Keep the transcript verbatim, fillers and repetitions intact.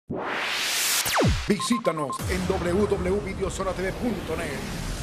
Visítanos en w w w punto videozona t v punto net.